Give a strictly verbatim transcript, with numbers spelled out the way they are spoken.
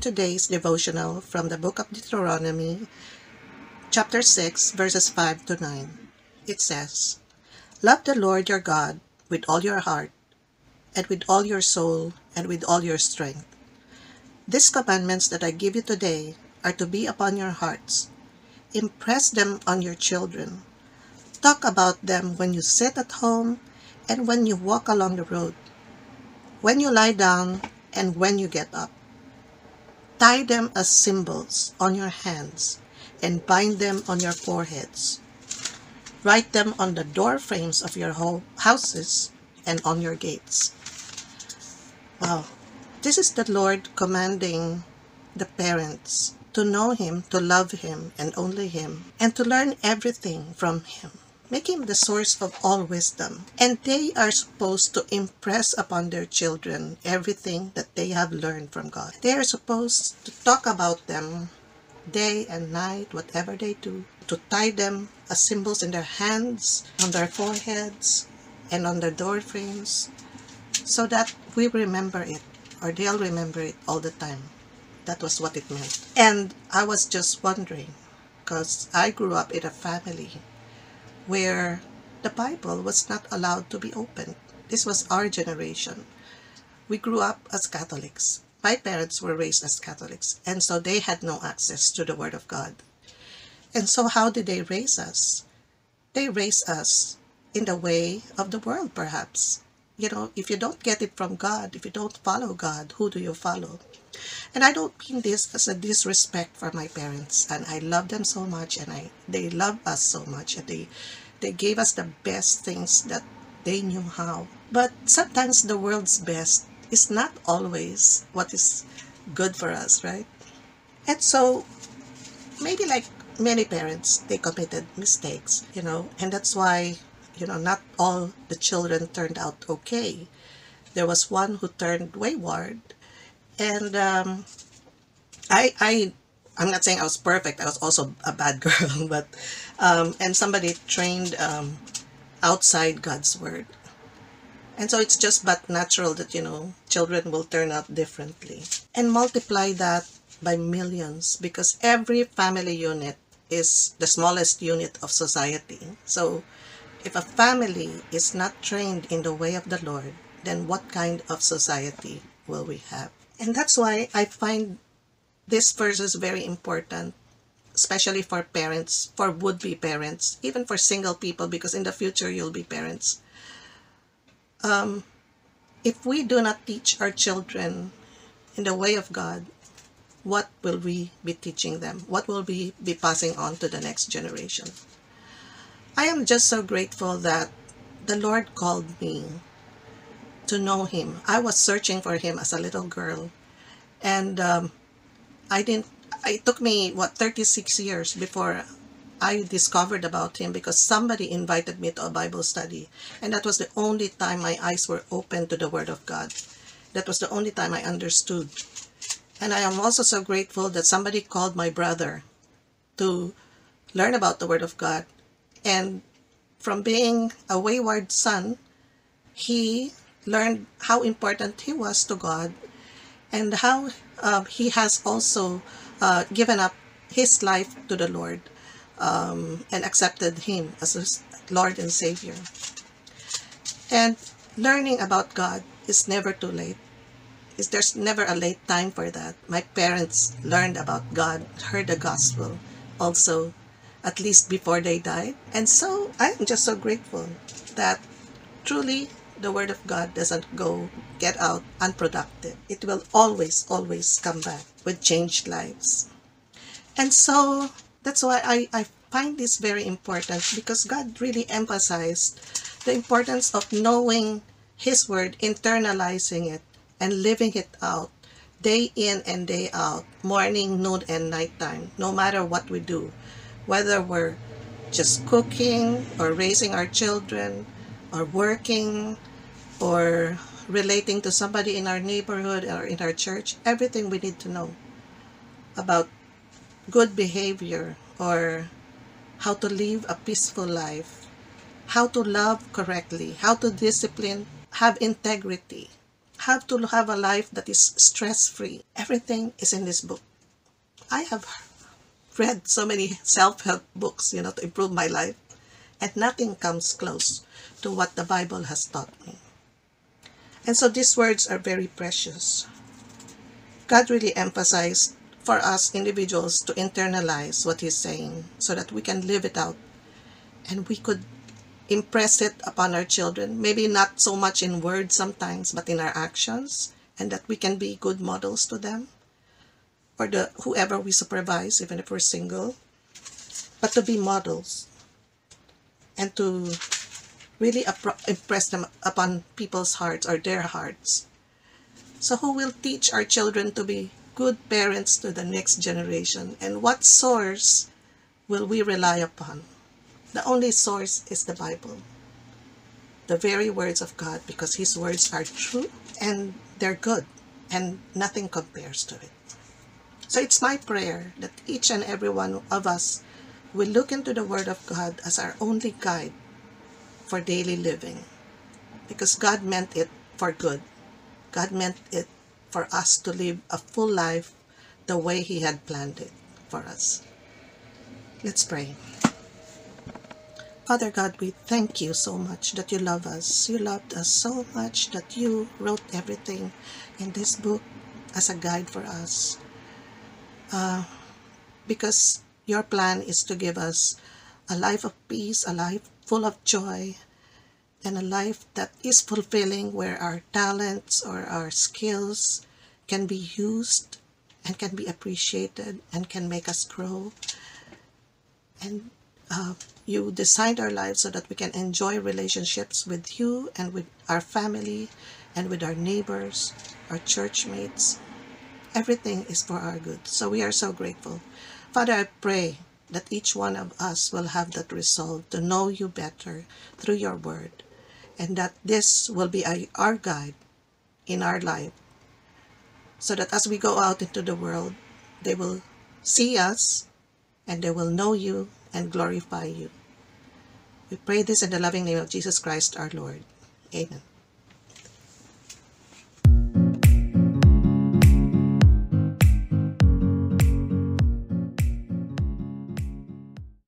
today's devotional from the book of Deuteronomy, chapter six, verses five to nine. It says, "Love the Lord your God with all your heart, and with all your soul, and with all your strength. These commandments that I give you today are to be upon your hearts. Impress them on your children. Talk about them when you sit at home and when you walk along the road, when you lie down and when you get up. Tie them as symbols on your hands and bind them on your foreheads. Write them on the door frames of your houses and on your gates." Wow, this is the Lord commanding the parents to know Him, to love Him and only Him, and to learn everything from Him. Make Him the source of all wisdom. And they are supposed to impress upon their children everything that they have learned from God. They are supposed to talk about them day and night, whatever they do, to tie them as symbols in their hands, on their foreheads, and on their door frames, so that we remember it, or they'll remember it all the time. That was what it meant. And I was just wondering, because I grew up in a family where the Bible was not allowed to be opened. This was our generation. We grew up as Catholics. My parents were raised as Catholics, and so they had no access to the Word of God. And so how did they raise us? They raised us in the way of the world, perhaps. You know, if you don't get it from God, if you don't follow God, who do you follow? And I don't mean this as a disrespect for my parents, and I love them so much, and I they love us so much, and they they gave us the best things that they knew how. But sometimes the world's best is not always what is good for us, right? And so maybe like many parents, they committed mistakes, you know, and that's why, you know, not all the children turned out okay. There was one who turned wayward. And um, I, I, I'm not saying I was perfect. I was also a bad girl, but um, and somebody trained um, outside God's word, and so it's just but natural that, you know, children will turn out differently. And multiply that by millions, because every family unit is the smallest unit of society. So if a family is not trained in the way of the Lord, then what kind of society will we have? And that's why I find this verse is very important, especially for parents, for would-be parents, even for single people, because in the future you'll be parents. Um, if we do not teach our children in the way of God, what will we be teaching them? What will we be passing on to the next generation? I am just so grateful that the Lord called me to know Him. I was searching for Him as a little girl, and um, I didn't. It took me what thirty-six years before I discovered about Him, because somebody invited me to a Bible study, and that was the only time my eyes were open to the Word of God. That was the only time I understood. And I am also so grateful that somebody called my brother to learn about the Word of God, and from being a wayward son, he learned how important he was to God, and how uh, he has also uh, given up his life to the Lord um, and accepted Him as his Lord and Savior. And learning about God is never too late. Is There's never a late time for that. My parents learned about God, heard the gospel also, at least before they died. And so I'm just so grateful that truly the Word of God doesn't go, get out unproductive. It will always, always come back with changed lives. And so that's why I, I find this very important, because God really emphasized the importance of knowing His Word, internalizing it, and living it out day in and day out, morning, noon, and nighttime, no matter what we do, whether we're just cooking or raising our children or working or relating to somebody in our neighborhood or in our church. Everything we need to know about good behavior, or how to live a peaceful life, how to love correctly, how to discipline, have integrity, have to have a life that is stress-free. Everything is in this book. I have read so many self-help books, you know, to improve my life, and nothing comes close to what the Bible has taught me. And so these words are very precious. God really emphasized for us individuals to internalize what He's saying so that we can live it out and we could impress it upon our children, maybe not so much in words sometimes, but in our actions, and that we can be good models to them, or the whoever we supervise, even if we're single, but to be models and to really impress them upon people's hearts or their hearts. So who will teach our children to be good parents to the next generation, and what source will we rely upon? The only source is the Bible, the very words of God, because His words are true and they're good and nothing compares to it. So it's my prayer that each and every one of us will look into the Word of God as our only guide for daily living, because God meant it for good. God meant it for us to live a full life the way He had planned it for us. Let's pray. Father God, we thank You so much that You love us. You loved us so much that You wrote everything in this book as a guide for us. Uh, because Your plan is to give us a life of peace, a life full of joy, and a life that is fulfilling, where our talents or our skills can be used and can be appreciated and can make us grow. And uh, You designed our lives so that we can enjoy relationships with You and with our family and with our neighbors, our church mates. Everything is for our good. So we are so grateful. Father, I pray that each one of us will have that resolve to know You better through Your word, and that this will be our guide in our life, so that as we go out into the world, they will see us and they will know You and glorify You. We pray this in the loving name of Jesus Christ our Lord. Amen.